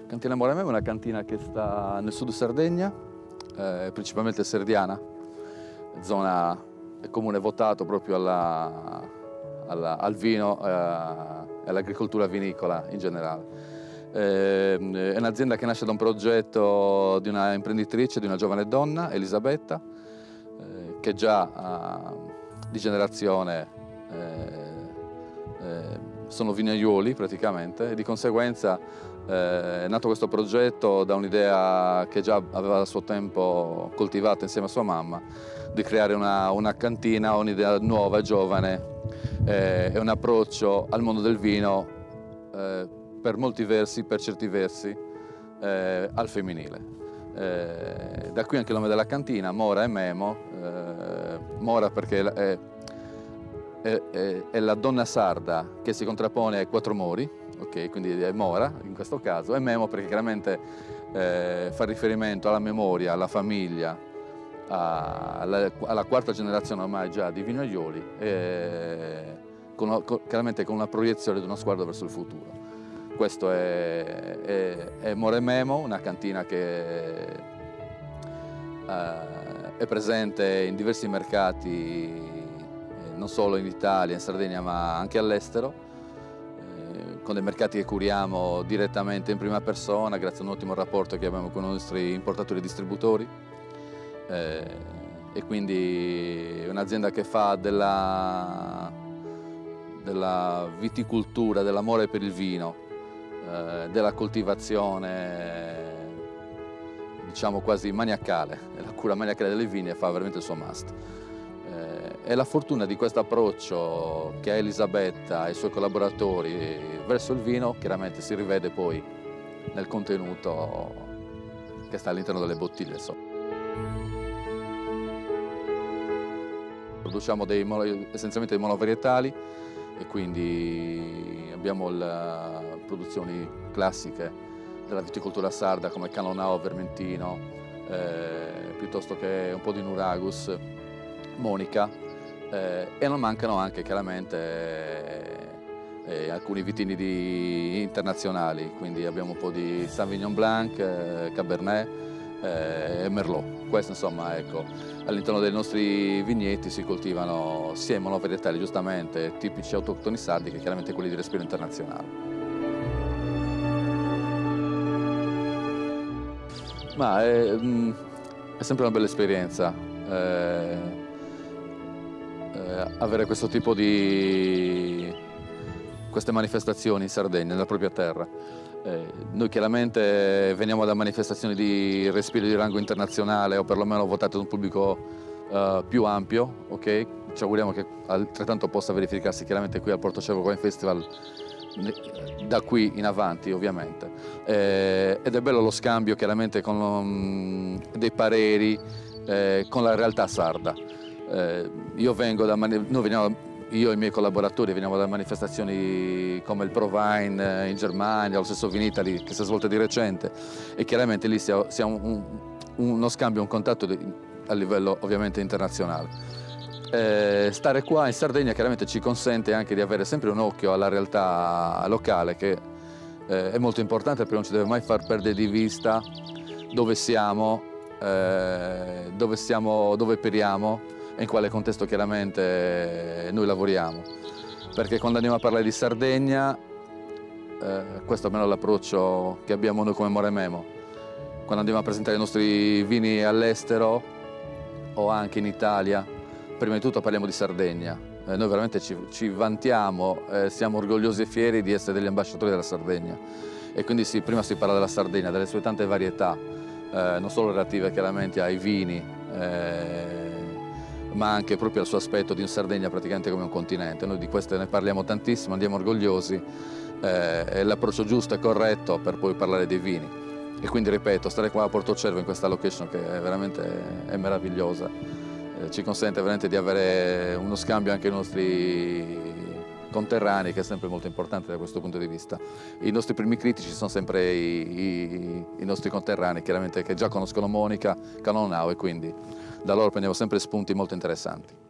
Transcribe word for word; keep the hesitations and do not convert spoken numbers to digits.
Cantina Mora e Memo è una cantina che sta nel sud Sardegna, eh, principalmente serdiana, zona comune votato proprio alla, alla, al vino e eh, all'agricoltura vinicola in generale. Eh, è un'azienda che nasce da un progetto di una imprenditrice, di una giovane donna, Elisabetta, eh, che già eh, di generazione eh, eh, sono vignaiuoli praticamente, e di conseguenza Eh, è nato questo progetto da un'idea che già aveva a suo tempo coltivato insieme a sua mamma, di creare una, una cantina, un'idea nuova, giovane, eh, e un approccio al mondo del vino eh, per molti versi, per certi versi, eh, al femminile. Eh, da qui anche il nome della cantina, Mora e Memo. Eh, Mora perché è, è, è, è la donna sarda che si contrappone ai quattro mori. Ok, quindi è Mora in questo caso, e Memo perché chiaramente eh, fa riferimento alla memoria, alla famiglia, a, alla, alla quarta generazione ormai già di vignaioli, e con, con, chiaramente con una proiezione di uno sguardo verso il futuro. Questo è, è, è Mora e Memo, una cantina che eh, è presente in diversi mercati, eh, non solo in Italia, in Sardegna, ma anche all'estero, con dei mercati che curiamo direttamente in prima persona grazie a un ottimo rapporto che abbiamo con i nostri importatori e distributori, eh, e quindi è un'azienda che fa della, della viticoltura, dell'amore per il vino, eh, della coltivazione diciamo quasi maniacale, la cura maniacale delle vigne, fa veramente il suo must. E la fortuna di questo approccio che ha Elisabetta e i suoi collaboratori verso il vino chiaramente si rivede poi nel contenuto che sta all'interno delle bottiglie. So. Produciamo dei essenzialmente dei monovarietali e quindi abbiamo le produzioni classiche della viticoltura sarda come Canonao, Vermentino, eh, piuttosto che un po' di Nuragus, Monica. Eh, e non mancano anche chiaramente eh, eh, alcuni vitini di, internazionali, quindi abbiamo un po' di Sauvignon Blanc, eh, Cabernet eh, e Merlot. Questo insomma, ecco, all'interno dei nostri vigneti si coltivano sia i monovarietali giustamente tipici autoctoni sardi che chiaramente quelli di respiro internazionale. Ma è, è sempre una bella esperienza. Eh, avere questo tipo di queste manifestazioni in Sardegna, nella propria terra. Eh, noi chiaramente veniamo da manifestazioni di respiro di rango internazionale o perlomeno votate da un pubblico eh, più ampio, ok? Ci auguriamo che altrettanto possa verificarsi chiaramente qui al Portocievo Wine Festival da qui in avanti ovviamente. Eh, ed è bello lo scambio chiaramente con um, dei pareri eh, con la realtà sarda. Eh, io vengo da noi veniamo, io e i miei collaboratori veniamo da manifestazioni come il ProVine in Germania, lo stesso Vinitaly che si è svolta di recente, e chiaramente lì si ha, si ha un, un, uno scambio, un contatto di, a livello ovviamente internazionale. Eh, stare qua in Sardegna chiaramente ci consente anche di avere sempre un occhio alla realtà locale, che eh, è molto importante perché non ci deve mai far perdere di vista dove siamo, eh, dove siamo, dove operiamo e in quale contesto chiaramente noi lavoriamo. Perché quando andiamo a parlare di Sardegna, eh, questo almeno è l'approccio che abbiamo noi come Mora e Memo, quando andiamo a presentare i nostri vini all'estero o anche in Italia, prima di tutto parliamo di Sardegna. Eh, noi veramente ci, ci vantiamo, eh, siamo orgogliosi e fieri di essere degli ambasciatori della Sardegna. E quindi sì, prima si parla della Sardegna, delle sue tante varietà, eh, non solo relative chiaramente ai vini, eh, ma anche proprio al suo aspetto di un Sardegna praticamente come un continente. Noi di queste ne parliamo tantissimo, andiamo orgogliosi, eh, è l'approccio giusto e corretto per poi parlare dei vini. E quindi ripeto, stare qua a Portocervo in questa location che è veramente è meravigliosa, eh, ci consente veramente di avere uno scambio anche con i nostri conterranei, che è sempre molto importante da questo punto di vista. I nostri primi critici sono sempre i, i, i nostri conterranei, chiaramente che già conoscono Monica, Canonao, e quindi da loro prendiamo sempre spunti molto interessanti.